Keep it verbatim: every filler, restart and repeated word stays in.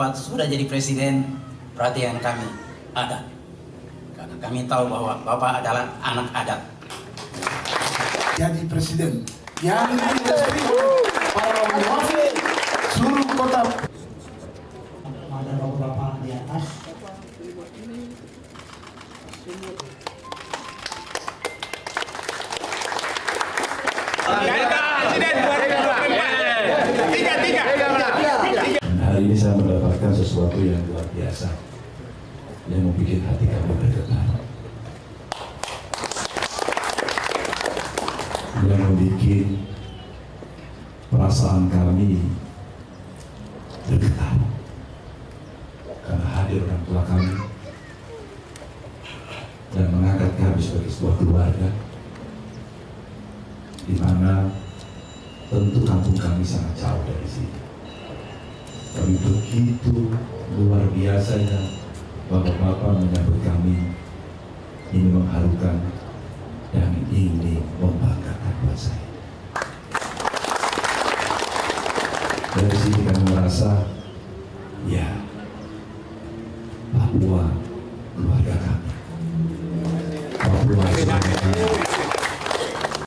Bapak sudah jadi presiden, perhatian kami adat. Karena kami tahu bahwa Bapak adalah anak adat. Jadi presiden yang diterima para wakil seluruh kota. Ada bapak-bapak di atas. Hari ini saya mendapatkan sesuatu yang luar biasa yang membuat hati kami bergetar, yang membuat perasaan kami bergetar karena hadir orang tua kami dan mengangkat kami sebagai sebuah keluarga di mana tentu kampung kami sangat jauh dari sini. Tapi begitu luar biasanya bapak-bapak menyambut kami, ini mengharukan dan ini membanggakan buat saya. Dari sini kami merasa